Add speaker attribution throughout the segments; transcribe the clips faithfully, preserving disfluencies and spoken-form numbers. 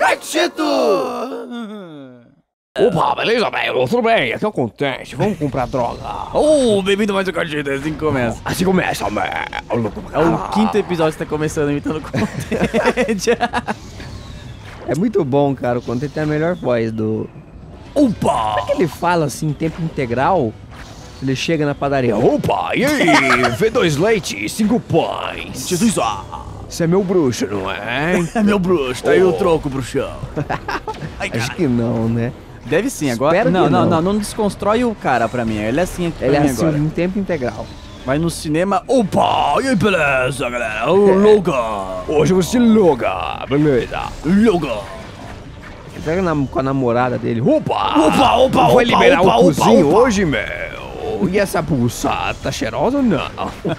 Speaker 1: Moleque Cheeto! Opa, beleza, velho? Tudo bem? Aqui é o Contente. Vamos comprar droga.
Speaker 2: Oh, bem-vindo mais um Cartito, assim que começa.
Speaker 1: Assim começa, velho.
Speaker 2: É o quinto episódio que tá começando imitando o Contente.
Speaker 3: É muito bom, cara. O Contente tem a melhor voz do...
Speaker 1: Opa!
Speaker 3: Como é que ele fala assim, em tempo integral? Ele chega na padaria.
Speaker 1: Opa, e aí? V dois leite e cinco pães.
Speaker 2: Jesus,
Speaker 1: Você é meu bruxo, não é?
Speaker 2: é meu bruxo, tá aí o troco, bruxão. Ai,
Speaker 3: Acho que não, né?
Speaker 2: Deve sim, agora...
Speaker 3: Espero
Speaker 2: não,
Speaker 3: que
Speaker 2: não,
Speaker 3: não.
Speaker 2: não, não desconstrói o cara pra mim, ele é assim aqui pra
Speaker 3: Ele é
Speaker 2: mim
Speaker 3: assim,
Speaker 2: agora.
Speaker 3: em tempo integral.
Speaker 2: Vai no cinema, opa, e aí, beleza, galera? O Logan.
Speaker 1: Hoje você loga, beleza?
Speaker 2: Logan.
Speaker 3: Ele pega na- com a namorada dele.
Speaker 1: Opa!
Speaker 2: Opa, opa,
Speaker 1: Vai
Speaker 2: opa,
Speaker 1: liberar
Speaker 2: opa,
Speaker 1: o cozinho
Speaker 2: opa.
Speaker 1: hoje, meu? E essa pulsada tá cheirosa ou não?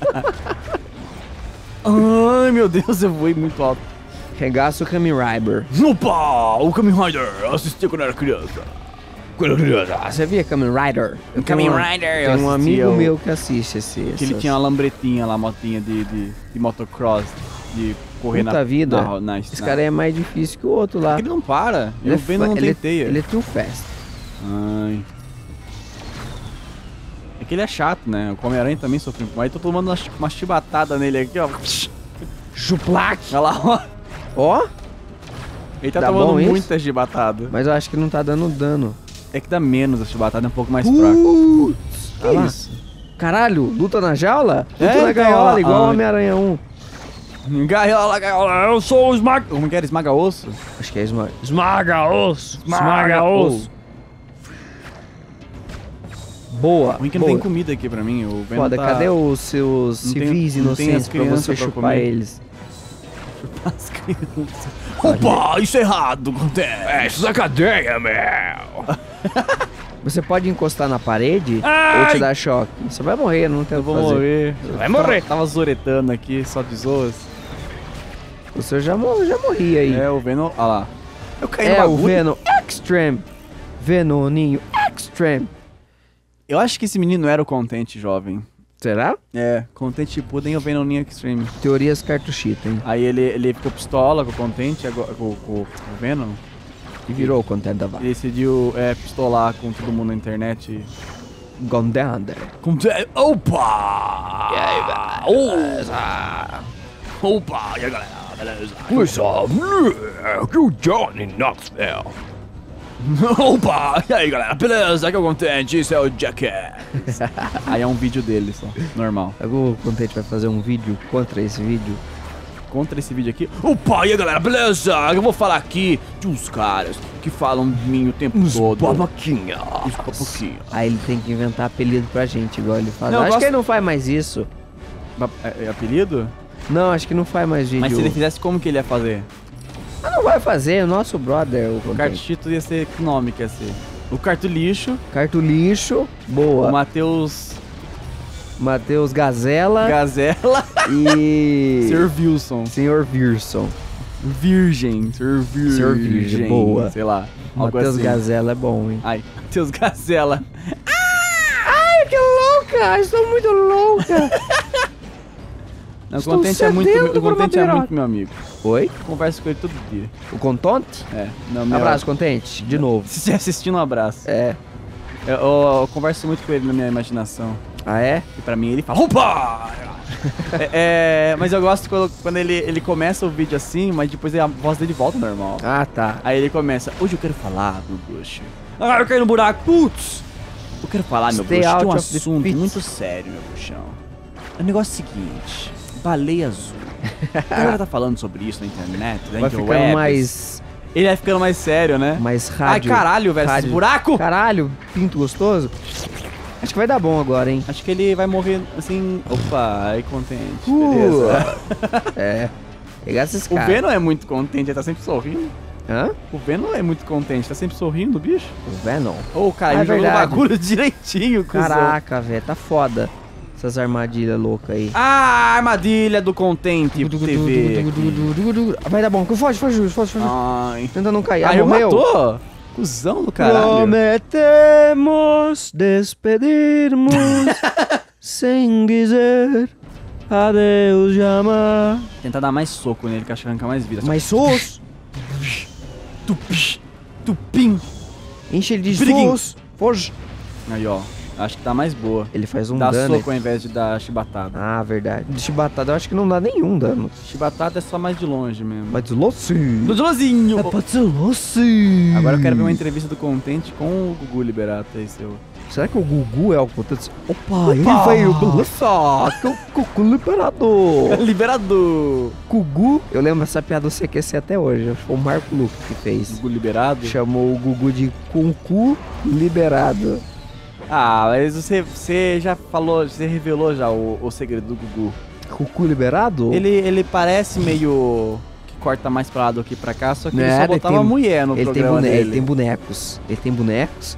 Speaker 2: Ai, meu Deus, eu voei muito alto.
Speaker 3: Regaça o Kamen Rider.
Speaker 2: Opa, o Kamen Rider, eu assisti quando era criança.
Speaker 3: Ah, você via Kamen Rider? Eu
Speaker 2: Kamen
Speaker 3: tenho uma-
Speaker 2: Rider, eu
Speaker 3: Tem um
Speaker 2: assistia
Speaker 3: amigo
Speaker 2: o-
Speaker 3: meu que assiste esse.
Speaker 2: Que ele
Speaker 3: essas-
Speaker 2: tinha uma lambretinha lá, motinha de, de, de motocross, de correr
Speaker 3: Puta
Speaker 2: na
Speaker 3: vida.
Speaker 2: Na, na,
Speaker 3: Esse cara é mais difícil que o outro lá.
Speaker 2: Ele não para,
Speaker 3: Ele
Speaker 2: eu
Speaker 3: é
Speaker 2: vendo não
Speaker 3: fa- ele,
Speaker 2: tentei.
Speaker 3: ele é too fast.
Speaker 2: Ai. É que ele é chato, né? O Homem-Aranha também sofreu com. Aí tô tomando uma, chi- uma chibatada nele aqui, ó.
Speaker 3: Chuplac!
Speaker 2: Olha lá, ó.
Speaker 3: Ó,
Speaker 2: Ele tá
Speaker 3: Dá
Speaker 2: tomando
Speaker 3: bom isso?
Speaker 2: muita chibatada.
Speaker 3: mas eu acho que não tá dando dano.
Speaker 2: É que dá menos a chibatada, é um pouco mais fraco.
Speaker 3: Putz,
Speaker 2: Que
Speaker 3: olha lá.
Speaker 2: isso?
Speaker 3: Caralho, luta na jaula?
Speaker 2: É,
Speaker 3: Luta na gaiola,
Speaker 2: gaiola.
Speaker 3: igual o
Speaker 2: Ah.
Speaker 3: Homem-Aranha um.
Speaker 2: Gaiola, gaiola, eu sou o esmaga... Como que era? Esmaga-osso?
Speaker 3: Acho que é Smart.
Speaker 1: Esmaga osso, esmaga osso.
Speaker 3: Boa,
Speaker 2: O ruim que não
Speaker 3: boa.
Speaker 2: tem comida aqui pra mim. O Venom
Speaker 3: Foda,
Speaker 2: tá...
Speaker 3: cadê os seus
Speaker 2: Não tem-
Speaker 3: civis
Speaker 2: não tem
Speaker 3: inocentes
Speaker 2: as
Speaker 3: pra você
Speaker 2: crianças pra
Speaker 3: chupar
Speaker 2: comer.
Speaker 3: eles?
Speaker 2: As crianças. Opa, isso é errado, acontece.
Speaker 1: É, isso é cadeia, meu.
Speaker 3: Você pode encostar na parede
Speaker 1: Ai!
Speaker 3: ou te dar choque. Você vai morrer, não tem o
Speaker 2: Eu
Speaker 3: que
Speaker 2: vou
Speaker 3: fazer.
Speaker 2: morrer.
Speaker 1: Vai morrer.
Speaker 2: Tava, tava zoretando aqui, só de zoas.
Speaker 3: O seu já, mor já morri aí.
Speaker 2: É, o Venom... Olha lá. Eu caí
Speaker 3: É,
Speaker 2: no
Speaker 3: o
Speaker 2: bagulho.
Speaker 3: Venom Extreme. Venoninho Extreme.
Speaker 2: Eu acho que esse menino era o Contente jovem.
Speaker 3: Será?
Speaker 2: É, Contente Pudding ou Venoninho Extreme.
Speaker 3: Teorias cartuchita, hein?
Speaker 2: Aí ele, ele ficou pistola com o Contente, agora, com, com, com o Venom.
Speaker 3: E virou o content da
Speaker 2: E
Speaker 3: vaca.
Speaker 2: decidiu é, pistolar com todo mundo na internet.
Speaker 3: Gondander.
Speaker 2: Conte- Opa! E aí, beleza? Opa! E aí, galera? Beleza?
Speaker 1: Coisa, aqui é o Johnny Knoxville.
Speaker 2: Opa! E aí, galera? Beleza? Aqui é o Contente, isso é o Jackass. Aí é um vídeo dele só, normal.
Speaker 3: O Contente vai fazer um vídeo contra esse vídeo.
Speaker 2: Contra esse vídeo aqui. Opa, e aí, galera? Beleza? Eu vou falar aqui de uns caras que falam de mim o tempo todo.
Speaker 1: Babaquinha.
Speaker 2: Os papoquinhos.
Speaker 3: Aí ele tem que inventar apelido pra gente, igual ele faz.
Speaker 2: Não, eu
Speaker 3: acho
Speaker 2: gosto-
Speaker 3: que ele não faz mais isso.
Speaker 2: Ba- É, é apelido?
Speaker 3: Não, acho que não faz mais vídeo.
Speaker 2: Mas se ele fizesse, como que ele ia fazer?
Speaker 3: Ah, não vai fazer, o nosso brother, o
Speaker 2: O
Speaker 3: Contente.
Speaker 2: Cartito ia ser... Que nome que ia ser? O Cartolixo.
Speaker 3: Cartolixo, boa.
Speaker 2: O Matheus...
Speaker 3: Matheus Gazela
Speaker 2: Gazela.
Speaker 3: e...
Speaker 2: Senhor Wilson.
Speaker 3: Senhor Virson.
Speaker 2: Virgem. Senhor Virgem.
Speaker 3: Senhor Virgem, boa.
Speaker 2: Sei lá. Algo
Speaker 3: Matheus
Speaker 2: assim.
Speaker 3: Gazela é bom, hein?
Speaker 2: Ai, Matheus Gazela.
Speaker 3: Ai, que louca! Estou muito louca!
Speaker 2: Não, o
Speaker 3: Estou
Speaker 2: Contente é muito,
Speaker 3: sedento
Speaker 2: o
Speaker 3: por uma
Speaker 2: Contente é
Speaker 3: piroca.
Speaker 2: muito meu amigo.
Speaker 3: Oi?
Speaker 2: Converso com ele todo dia.
Speaker 3: O Contonte?
Speaker 2: É. Não, meu...
Speaker 3: Abraço, Contente. De novo.
Speaker 2: Se estiver assistindo, um abraço.
Speaker 3: É.
Speaker 2: Eu, eu- eu converso muito com ele na minha imaginação.
Speaker 3: Ah, é?
Speaker 2: E pra mim ele fala, opa! é, é, mas eu gosto quando, quando ele, ele começa o vídeo assim, mas depois a voz dele volta ao normal.
Speaker 3: Ah, tá.
Speaker 2: Aí ele começa, hoje eu quero falar, meu bruxo. Ah, eu caí no buraco, putz! Eu quero falar, meu
Speaker 3: Stay
Speaker 2: bruxo,
Speaker 3: out
Speaker 2: de um
Speaker 3: of the
Speaker 2: assunto
Speaker 3: pits.
Speaker 2: muito sério, meu bruxão. O negócio é o seguinte, baleia azul. A galera tá falando sobre isso na internet, na
Speaker 3: Vai ficando
Speaker 2: interwebs.
Speaker 3: mais...
Speaker 2: Ele vai ficando mais sério, né?
Speaker 3: mais
Speaker 2: Ai,
Speaker 3: rádio.
Speaker 2: caralho, velho, esse
Speaker 3: rádio.
Speaker 2: buraco!
Speaker 3: Caralho, pinto gostoso. Acho que vai dar bom agora, hein?
Speaker 2: Acho que ele vai morrer assim. Opa, aí contente.
Speaker 3: Uh,
Speaker 2: Beleza.
Speaker 3: É. Pegar esses
Speaker 2: O
Speaker 3: caras.
Speaker 2: Venom é muito contente, ele tá sempre sorrindo.
Speaker 3: Hã?
Speaker 2: O Venom é muito contente, tá sempre sorrindo, bicho.
Speaker 3: O Venom.
Speaker 2: Ô, cara,
Speaker 3: Ah, é
Speaker 2: ele jogou o
Speaker 3: verdade.
Speaker 2: bagulho direitinho, cuzão.
Speaker 3: Caraca, velho, tá foda. Essas armadilhas loucas aí.
Speaker 2: Ah, armadilha do Contente T V. aqui.
Speaker 3: Vai dar bom. Foge, foge, foge, foge.
Speaker 2: Ai.
Speaker 3: Tenta não cair. Ah,
Speaker 2: Aí
Speaker 3: morreu.
Speaker 2: matou? Cusão do caralho.
Speaker 3: Prometemos despedirmos sem dizer adeus jamais.
Speaker 2: Tentar dar mais soco nele, que acho que arranca mais vida.
Speaker 3: Mas sos.
Speaker 2: Tupi, tupim.
Speaker 3: Enche ele de
Speaker 2: Briguem.
Speaker 3: fogo. Foge.
Speaker 2: Aí, ó. Acho que tá mais boa.
Speaker 3: Ele faz um
Speaker 2: Dá
Speaker 3: dano.
Speaker 2: soco ao invés de dar chibatada.
Speaker 3: Ah, verdade. De chibatada eu acho que não dá nenhum dano.
Speaker 2: Chibatada é só mais de longe mesmo.
Speaker 3: Mas Lossi.
Speaker 2: Do Jolozinho!
Speaker 3: Lossi.
Speaker 2: Agora eu quero ver uma entrevista do Contente com o Gugu Liberato aí, seu.
Speaker 3: Será que o Gugu é o contente? Opa, ele
Speaker 2: Opa!
Speaker 3: veio, beleza? Que é o Gugu liberador.
Speaker 2: Liberado!
Speaker 3: Gugu, eu lembro essa piada do C Q C até hoje. Foi o Marco Luque que fez.
Speaker 2: Gugu Liberado?
Speaker 3: Chamou o Gugu de Concu liberado.
Speaker 2: Ah, mas você, você já falou, você revelou já o, o segredo do Gugu.
Speaker 3: Cucu liberado?
Speaker 2: Ele, ele parece meio que corta mais pra lá do que pra cá, só que ele
Speaker 3: Nada,
Speaker 2: só
Speaker 3: ele
Speaker 2: botava
Speaker 3: tem-
Speaker 2: mulher no
Speaker 3: ele tem,
Speaker 2: programa
Speaker 3: bone-
Speaker 2: dele.
Speaker 3: ele tem bonecos. Ele tem bonecos.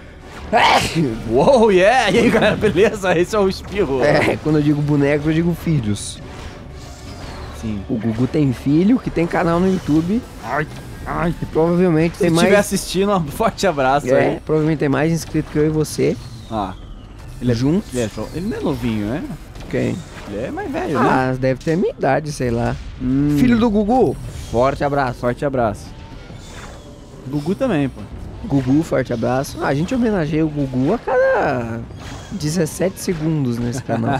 Speaker 2: Uou, yeah! E aí, galera, beleza? Esse é o espirro.
Speaker 3: É, quando eu digo bonecos, eu digo filhos.
Speaker 2: Sim.
Speaker 3: O Gugu tem filho que tem canal no YouTube.
Speaker 2: Ai, ai.
Speaker 3: E provavelmente
Speaker 2: Se
Speaker 3: tem
Speaker 2: estiver
Speaker 3: mais.
Speaker 2: assistindo, um forte abraço
Speaker 3: É,
Speaker 2: aí.
Speaker 3: provavelmente tem mais inscrito que eu e você.
Speaker 2: Ah, ele é,
Speaker 3: Juntos.
Speaker 2: ele, é, ele não é novinho, né?
Speaker 3: Quem?
Speaker 2: Ele é mais velho, né?
Speaker 3: Ah, deve ter a minha idade, sei lá.
Speaker 2: Hum,
Speaker 3: Filho do Gugu, forte abraço.
Speaker 2: Forte abraço. Gugu também, pô.
Speaker 3: Gugu, forte abraço. Ah, a gente homenageia o Gugu a cada dezessete segundos nesse canal.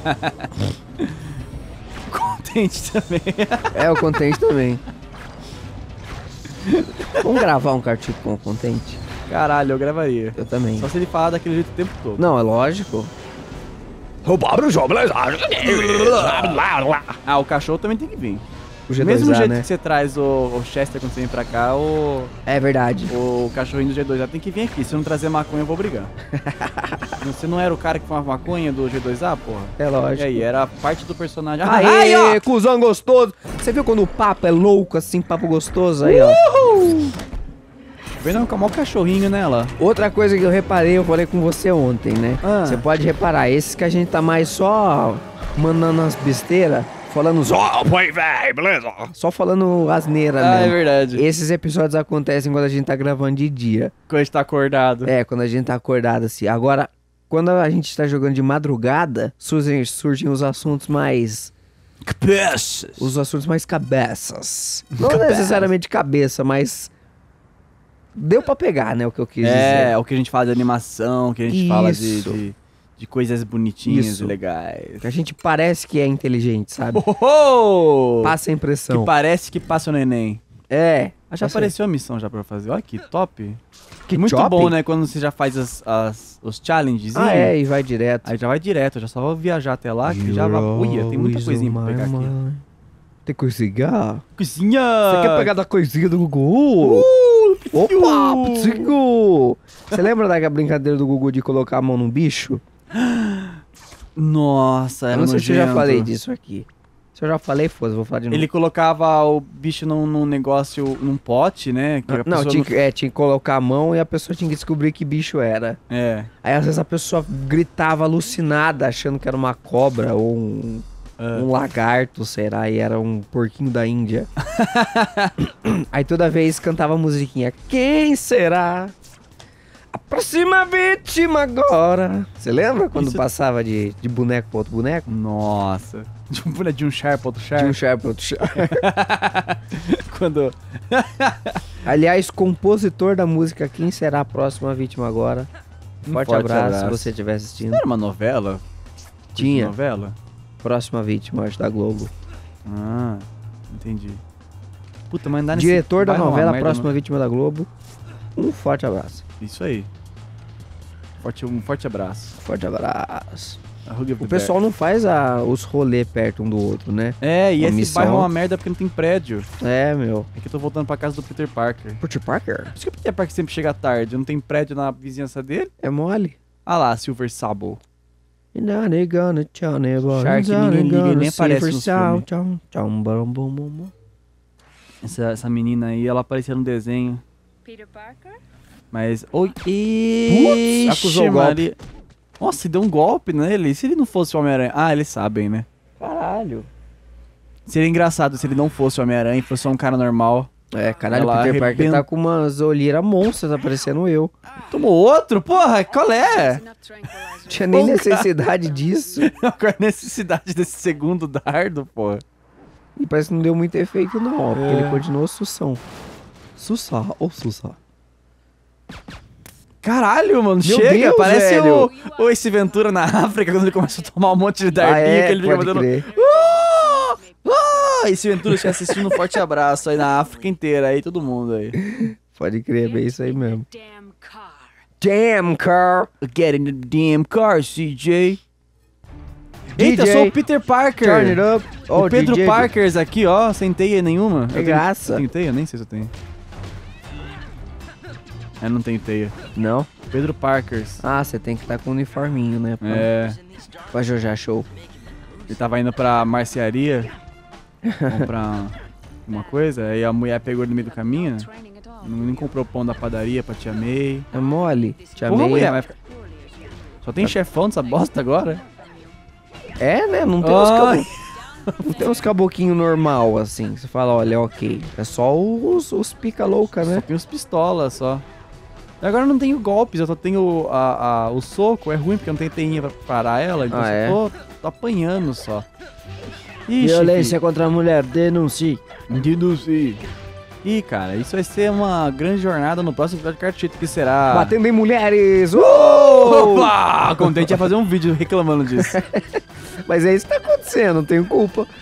Speaker 2: Contente também.
Speaker 3: É, o Contente também. Vamos gravar um cartigo com o Contente?
Speaker 2: Caralho, eu gravaria.
Speaker 3: Eu também.
Speaker 2: Só se ele falar daquele jeito o tempo todo.
Speaker 3: Não, é lógico.
Speaker 1: O Pablo João, beleza?
Speaker 2: Ah, o cachorro também tem que vir.
Speaker 3: O
Speaker 2: Do
Speaker 3: G dois A,
Speaker 2: mesmo jeito
Speaker 3: né?
Speaker 2: que você traz o, o Chester quando você vem pra cá, o,
Speaker 3: É verdade.
Speaker 2: o cachorrinho do G dois A tem que vir aqui. Se eu não trazer maconha, eu vou brigar. Você não era o cara que fumava maconha do G dois A, porra?
Speaker 3: É
Speaker 2: E
Speaker 3: lógico.
Speaker 2: aí, era parte do personagem.
Speaker 3: Aê,
Speaker 2: Ai, ó!
Speaker 3: cuzão gostoso. Você viu quando o papo é louco, assim, papo gostoso aí, ó.
Speaker 2: Vem não, com o maior cachorrinho nela.
Speaker 3: Outra coisa que eu reparei, eu falei com você ontem, né?
Speaker 2: Ah.
Speaker 3: Você pode reparar, esses que a gente tá mais só mandando as besteiras, falando só,
Speaker 1: Ó, põe, véi, beleza?
Speaker 3: só falando asneira
Speaker 2: Ah, é
Speaker 3: mesmo.
Speaker 2: verdade.
Speaker 3: Esses episódios acontecem quando a gente tá gravando de dia.
Speaker 2: Quando a gente tá acordado.
Speaker 3: É, quando a gente tá acordado assim. Agora, quando a gente tá jogando de madrugada, surgem, surgem os assuntos mais...
Speaker 1: Cabeças.
Speaker 3: Os assuntos mais cabeças. Não
Speaker 2: Cabeça.
Speaker 3: necessariamente cabeça, mas... Deu pra pegar, né, o que eu quis
Speaker 2: É,
Speaker 3: dizer.
Speaker 2: o que a gente fala de animação, o que a gente fala de,
Speaker 3: Isso.
Speaker 2: de, de coisas bonitinhas
Speaker 3: Isso.
Speaker 2: e legais.
Speaker 3: Que a gente parece que é inteligente, sabe?
Speaker 2: Oh, oh, oh!
Speaker 3: Passa a
Speaker 2: Que
Speaker 3: impressão.
Speaker 2: parece que passa o neném.
Speaker 3: É.
Speaker 2: Ah, já
Speaker 3: passa-
Speaker 2: apareceu a missão já pra fazer. Olha que top.
Speaker 3: Que
Speaker 2: Muito
Speaker 3: top.
Speaker 2: bom, né? Quando você já faz as, as, os challenges.
Speaker 3: Ah, é, e vai direto.
Speaker 2: Aí já vai direto, já só vou viajar até lá que já vai. Uia, tem muita coisinha pra pegar aqui.
Speaker 3: Tem coisinha?
Speaker 2: Coisinha!
Speaker 3: Você quer pegar da coisinha do Gugu?
Speaker 2: Uh,
Speaker 3: Opa, psico! Você lembra da brincadeira do Gugu de colocar a mão num bicho?
Speaker 2: Nossa, era
Speaker 3: Eu não sei se eu já
Speaker 2: nojento.
Speaker 3: falei disso aqui. Se eu já falei, foda-se, vou falar de novo.
Speaker 2: Ele colocava o bicho num, num negócio, num pote, né? Que a
Speaker 3: Não,
Speaker 2: pessoa
Speaker 3: tinha, que- é, tinha que colocar a mão e a pessoa tinha que descobrir que bicho era.
Speaker 2: É.
Speaker 3: Aí às vezes a pessoa gritava alucinada, achando que era uma cobra ou um,
Speaker 2: Ah.
Speaker 3: um lagarto, será? E era um porquinho da Índia. Aí toda vez cantava a musiquinha. Quem será? A próxima vítima agora. Você lembra quando
Speaker 2: Isso-
Speaker 3: passava de, de boneco pra outro boneco?
Speaker 2: Nossa. De um, boneco- de um char pra outro char.
Speaker 3: De um char pra outro char.
Speaker 2: Quando...
Speaker 3: Aliás, compositor da música Quem será a próxima vítima agora?
Speaker 2: Um
Speaker 3: Forte,
Speaker 2: forte
Speaker 3: abraço,
Speaker 2: abraço.
Speaker 3: se você estiver assistindo.
Speaker 2: Não era uma novela?
Speaker 3: Tinha.
Speaker 2: Novela?
Speaker 3: Próxima vítima, acho, da Globo.
Speaker 2: Ah, entendi. Puta, mas andar nesse...
Speaker 3: Diretor da
Speaker 2: vai rolar
Speaker 3: novela
Speaker 2: merda
Speaker 3: Próxima
Speaker 2: no-
Speaker 3: Vítima da Globo. Um forte abraço.
Speaker 2: Isso aí. Forte, um forte abraço.
Speaker 3: Forte abraço.
Speaker 2: A Hug of
Speaker 3: O
Speaker 2: the
Speaker 3: pessoal não faz a- os rolês perto um do outro, né?
Speaker 2: Bear. É, e
Speaker 3: a
Speaker 2: esse
Speaker 3: missão-
Speaker 2: bairro é uma merda porque não tem prédio.
Speaker 3: É, meu.
Speaker 2: É que eu tô voltando pra casa do Peter Parker.
Speaker 3: Peter Parker?
Speaker 2: Por isso que o Peter Parker sempre chega tarde. Não tem prédio na vizinhança dele.
Speaker 3: É mole.
Speaker 2: Ah lá, Silver Sable.
Speaker 3: Shark,
Speaker 2: ninguém liga, nem aparece nos filmes. Essa, essa menina aí, ela aparecia no desenho.
Speaker 4: Peter Parker?
Speaker 2: Mas. Oi!
Speaker 3: Putz, acusou o golpe.
Speaker 2: Maria. Nossa, deu um golpe nele. E se ele não fosse o Homem-Aranha? Ah, eles sabem, né?
Speaker 3: Caralho.
Speaker 2: Seria engraçado se ele não fosse o Homem-Aranha e fosse só um cara normal.
Speaker 3: É, caralho, o
Speaker 2: Ela
Speaker 3: Peter Parker
Speaker 2: arrebenta-
Speaker 3: tá com umas olheiras monstras aparecendo eu.
Speaker 2: Tomou outro? Porra, qual é?
Speaker 4: Not tranquilizer.
Speaker 3: Tinha nem
Speaker 2: Pô,
Speaker 3: necessidade disso.
Speaker 2: Qual é a necessidade desse segundo dardo, porra?
Speaker 3: E parece que não deu muito efeito, não, ó, porque
Speaker 2: É.
Speaker 3: ele continuou sução. Sussá, ô Sussá.
Speaker 2: Caralho, mano,
Speaker 3: Meu
Speaker 2: chega,
Speaker 3: Deus,
Speaker 2: parece
Speaker 3: velho.
Speaker 2: o, o Ace Ventura na África, quando ele começa a tomar um monte de dardinha,
Speaker 3: Ah, é,
Speaker 2: que ele fica
Speaker 3: pode
Speaker 2: fazendo...
Speaker 3: crer.
Speaker 2: Ah! Ah! Ace Ventura, você assistindo um forte abraço aí na África inteira, aí todo mundo aí.
Speaker 3: Pode crer, é bem isso aí mesmo.
Speaker 4: Damn car.
Speaker 3: Damn, car.
Speaker 2: Get in the damn car, C J. Eita, eu
Speaker 3: D J,
Speaker 2: sou o Peter Parker.
Speaker 3: Turn it up.
Speaker 2: O
Speaker 3: Oh,
Speaker 2: Pedro
Speaker 3: D J.
Speaker 2: Parkers aqui, ó, sem teia nenhuma.
Speaker 3: É
Speaker 2: Eu tenho-
Speaker 3: graça.
Speaker 2: Eu tenho teia? Nem sei se eu tenho. Eu não tenho teia.
Speaker 3: Não?
Speaker 2: Pedro Parkers.
Speaker 3: Ah, você tem que estar com um uniforminho, né? Pra,
Speaker 2: É,
Speaker 3: pra jogar show.
Speaker 2: ele tava indo pra marcearia comprar uma coisa, aí a mulher pegou ele no meio do caminho,
Speaker 4: Training at all.
Speaker 2: não nem comprou pão da padaria pra tia May.
Speaker 3: É mole. Te
Speaker 2: Porra,
Speaker 3: amei.
Speaker 2: mulher, vai ficar... Só tem chefão dessa bosta agora?
Speaker 3: É, né? Não tem uns,
Speaker 2: Ai.
Speaker 3: cabo... não tem uns caboquinhos normal, assim. Você fala, olha, ok. É só os, os pica louca,
Speaker 2: Só
Speaker 3: né?
Speaker 2: tem os pistolas só. E agora eu não tenho golpes, eu só tenho a, a- o soco, é ruim porque eu não tenho teinha pra parar ela, então
Speaker 3: Ah,
Speaker 2: eu só
Speaker 3: é?
Speaker 2: tô, tô apanhando só. Ixi,
Speaker 3: Violência contra a mulher, denuncie.
Speaker 2: deduzir. Ih, cara, isso vai ser uma grande jornada no próximo episódio de Cartito, que será...
Speaker 3: Batendo em mulheres! Uh!
Speaker 2: Opa! Contente ia fazer um vídeo reclamando disso.
Speaker 3: Mas é isso que tá acontecendo, não tenho culpa.